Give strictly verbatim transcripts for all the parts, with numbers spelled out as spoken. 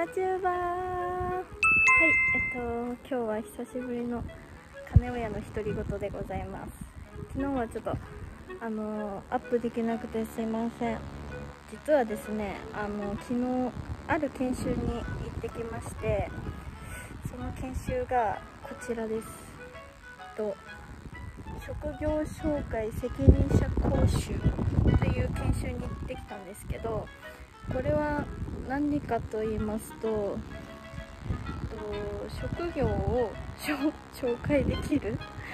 ラチューバー。はい、えっと今日は久しぶりの金親の独り言でございます。昨日はちょっとあのアップできなくてすいません。実はですね、あの昨日ある研修に行ってきまして、その研修がこちらです。と職業紹介責任者講習という研修に行ってきたんですけど、これは何かと言いますと、職業を紹介できる資格って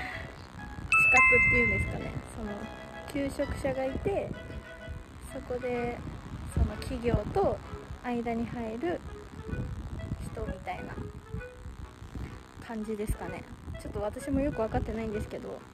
いうんですかね。その求職者がいて、そこでその企業と間に入る人みたいな感じですかね。ちょっと私もよく分かってないんですけど、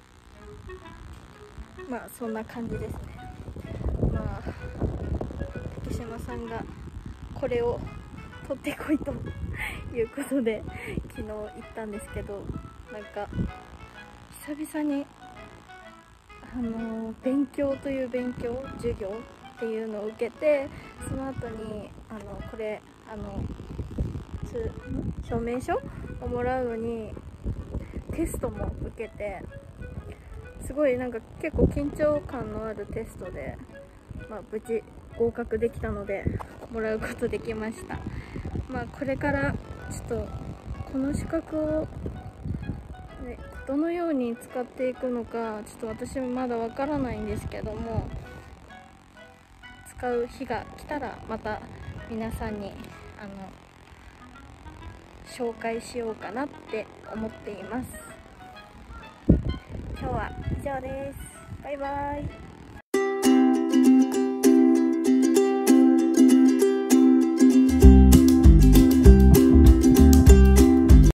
まあそんな感じですね。まあ竹島さんがこれを取ってこいということで昨日行ったんですけど、なんか久々にあの勉強という勉強授業っていうのを受けて、その後にあのこれあの証明書をもらうのにテストも受けて、すごいなんか結構緊張感のあるテストで、まあ、無事合格できたのでもらうことできました。まあこれからちょっとこの資格を、ね、どのように使っていくのかちょっと私もまだわからないんですけども、使う日が来たらまた皆さんにあの紹介しようかなって思っています。今日は以上です。バイバイ。